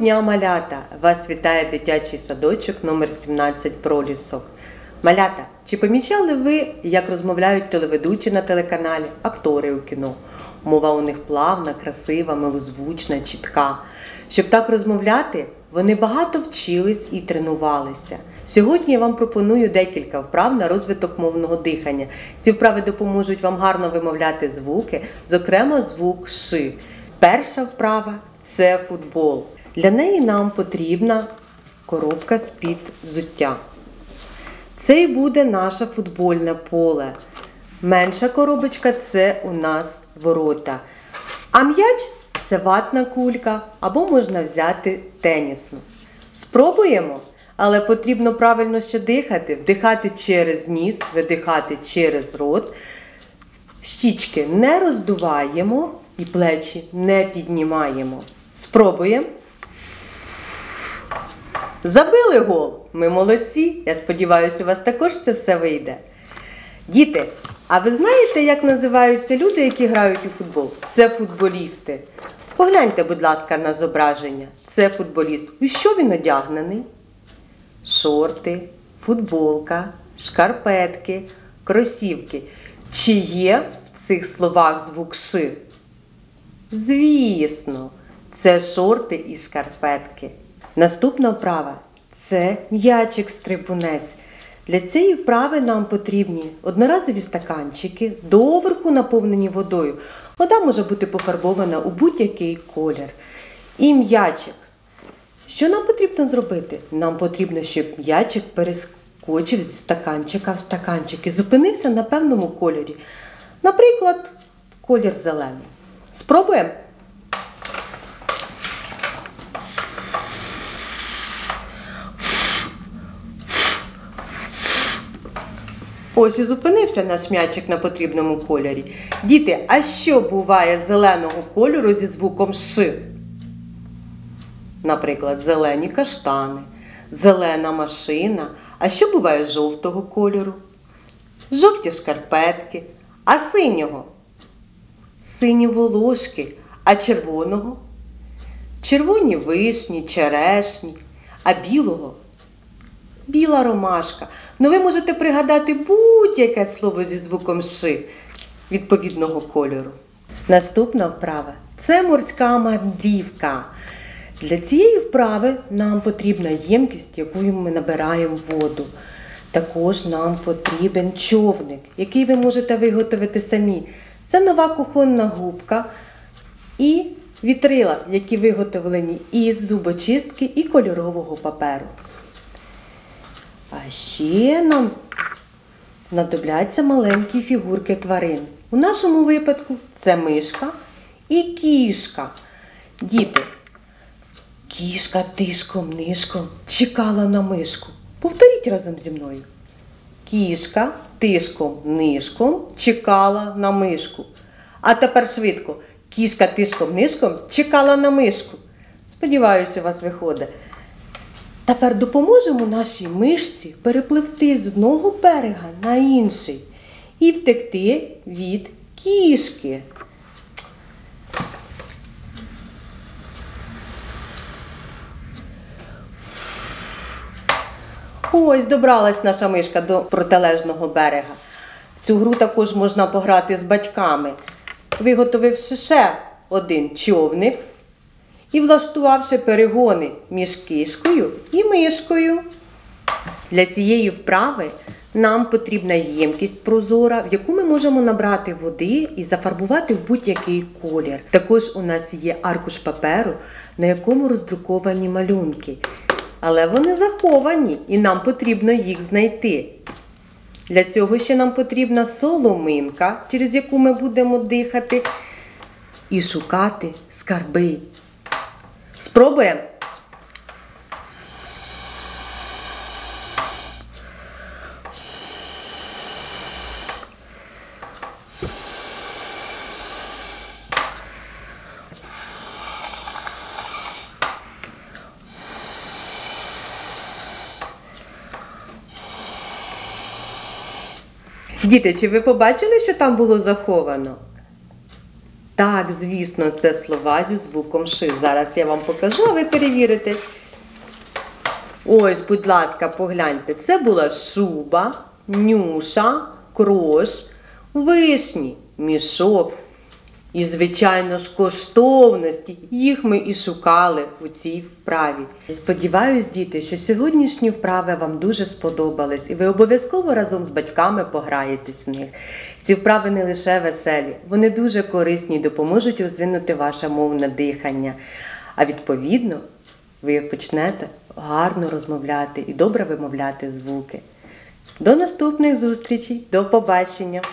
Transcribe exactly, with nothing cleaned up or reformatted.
дня, малята! Вас вітає дитячий садочок номер сімнадцять «Пролісок». Малята, чи помічали ви, як розмовляють телеведучі на телеканалі, актори у кіно? Мова у них плавна, красива, милозвучна, чітка. Щоб так розмовляти, вони багато вчились і тренувалися. Сьогодні я вам пропоную декілька вправ на розвиток мовного дихання. Ці вправи допоможуть вам гарно вимовляти звуки, зокрема звук «ш». Перша вправа – це футбол. Для неї нам потрібна коробка з-під взуття. Це і буде наше футбольне поле. Менша коробочка – це у нас ворота. А м'яч – це ватна кулька, або можна взяти тенісну. Спробуємо, але потрібно правильно ще дихати. Вдихати через ніс, видихати через рот. Щічки не роздуваємо і плечі не піднімаємо. Спробуємо. Забили гол! Ми молодці! Я сподіваюся, у вас також це все вийде. Діти, а ви знаєте, як називаються люди, які грають у футбол? Це футболісти. Погляньте, будь ласка, на зображення. Це футболіст. У що він одягнений? Шорти, футболка, шкарпетки, кросівки. Чи є в цих словах звук «ш»? Звісно, це шорти і шкарпетки. Наступна вправа – це м'ячик-стрибунець. Для цієї вправи нам потрібні одноразові стаканчики, доверху наповнені водою. Вода може бути пофарбована у будь-який колір. І м'ячик. Що нам потрібно зробити? Нам потрібно, щоб м'ячик перескочив зі стаканчика в стаканчик і зупинився на певному кольорі. Наприклад, колір зелений. Спробуємо? Ось і зупинився наш м'ячик на потрібному кольорі. Діти, а що буває зеленого кольору зі звуком «ш»? Наприклад, зелені каштани, зелена машина. А що буває жовтого кольору? Жовті шкарпетки. А синього? Сині волошки. А червоного? Червоні вишні, черешні. А білого? Біла ромашка. Ну ви можете пригадати будь-яке слово зі звуком «ш» відповідного кольору. Наступна вправа – це морська мандрівка. Для цієї вправи нам потрібна ємкість, якою ми набираємо воду. Також нам потрібен човник, який ви можете виготовити самі. Це нова кухонна губка і вітрила, які виготовлені із зубочистки і кольорового паперу. А ще нам знадобляться маленькі фігурки тварин. У нашому випадку це мишка і кішка. Діти, кішка тишком-нишком чекала на мишку. Повторіть разом зі мною. Кішка тишком-нишком чекала на мишку. А тепер швидко. Кішка тишком-нишком чекала на мишку. Сподіваюся, у вас виходить. Тепер допоможемо нашій мишці перепливти з одного берега на інший і втекти від кішки. Ось, добралась наша мишка до протилежного берега. В цю гру також можна пограти з батьками, виготовивши ще один човник і влаштувавши перегони між кішкою і мишкою. Для цієї вправи нам потрібна ємкість прозора, в яку ми можемо набрати води і зафарбувати в будь-який колір. Також у нас є аркуш паперу, на якому роздруковані малюнки. Але вони заховані і нам потрібно їх знайти. Для цього ще нам потрібна соломинка, через яку ми будемо дихати, і шукати скарби. Спробуємо? Діти, чи ви побачили, що там було заховано? Так, звісно, це слова зі звуком Ш. Зараз я вам покажу, а ви перевірите. Ось, будь ласка, погляньте. Це була шуба, нюша, крош, вишні, мішок. І, звичайно ж, коштовності. Їх ми і шукали у цій вправі. Сподіваюсь, діти, що сьогоднішні вправи вам дуже сподобались, і ви обов'язково разом з батьками пограєтесь в них. Ці вправи не лише веселі, вони дуже корисні і допоможуть розвинути ваше мовне дихання. А відповідно, ви почнете гарно розмовляти і добре вимовляти звуки. До наступних зустрічей, до побачення!